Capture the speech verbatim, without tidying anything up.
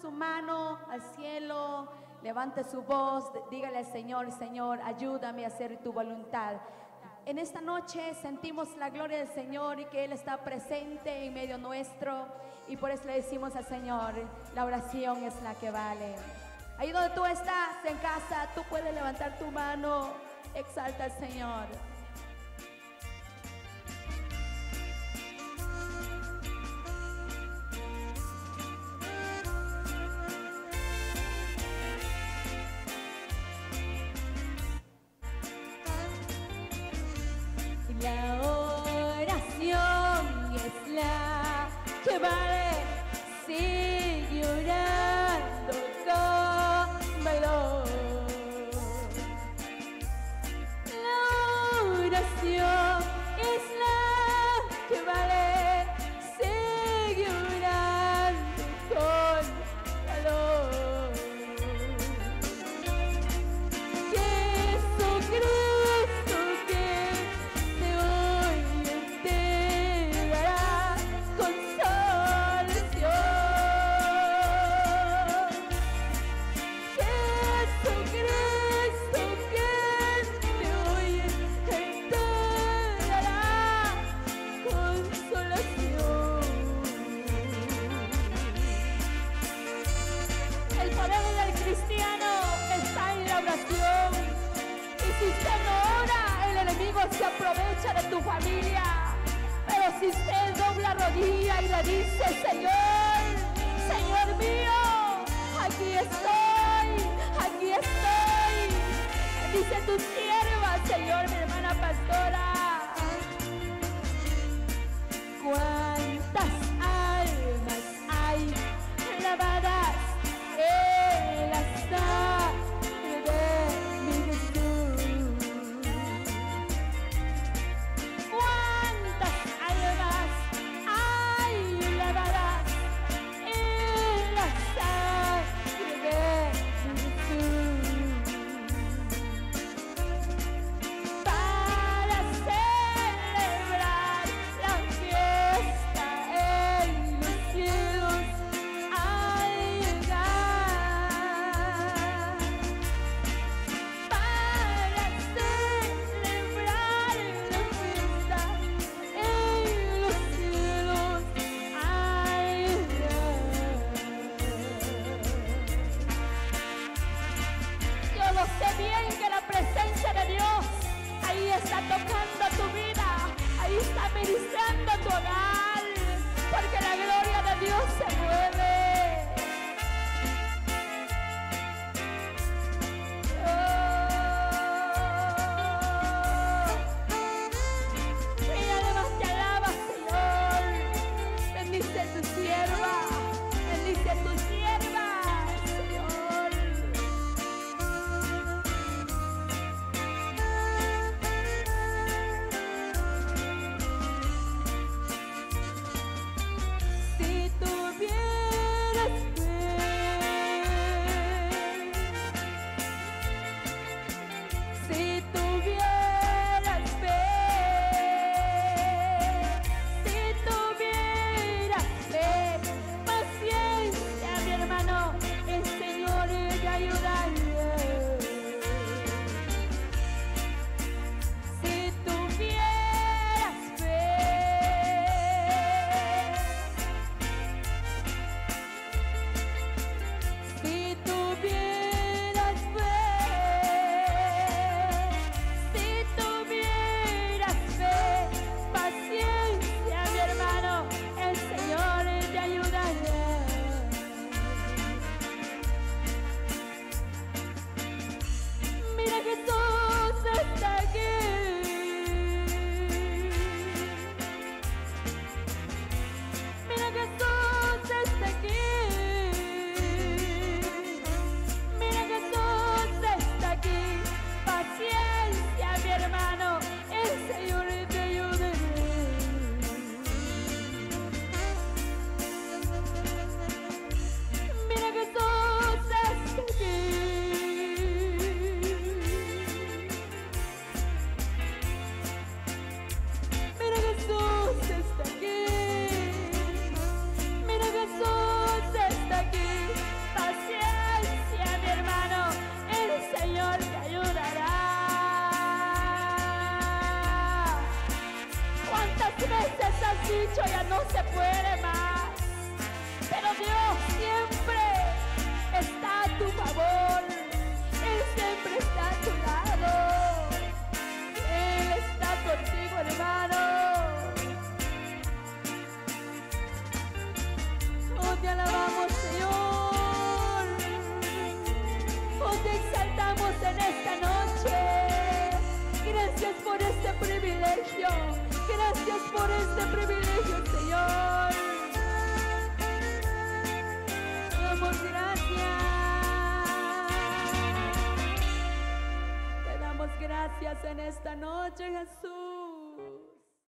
su mano al cielo, levante su voz, dígale al Señor: Señor, ayúdame a hacer tu voluntad. En esta noche sentimos la gloria del Señor y que Él está presente en medio nuestro, y por eso le decimos al Señor: la oración es la que vale. Ahí donde tú estás en casa, tú puedes levantar tu mano, exalta al Señor. La oración es la que vale, sigue orando con valor. La oración es la que vale, sigue orando con valor. Jesucristo, se aprovecha de tu familia, pero si usted dobla rodilla y le dice: Señor, Señor mío, aquí estoy, aquí estoy, dice tu sierva, Señor, mi hermana pastora. ¿Cuántas almas hay lavadas en la sangre de mi Jesús? ¿Cuántas almas hay lavadas en la sangre de Jesús? Para celebrar la fiesta en los cielos al llegar. Para celebrar la fiesta en los cielos al llegar. Yo lo sé bien que la presencia de Dios ahí está tocando tu vida, ahí está ministrando tu hogar, porque la gloria de Dios se mueve. Mi alma te alaba, Señor. Bendice a tu sierva, bendice a tu sierva, Señor. Si tuviera Gracias por este privilegio. Gracias por este privilegio, Señor. Te damos gracias. Te damos gracias en esta noche, Jesús.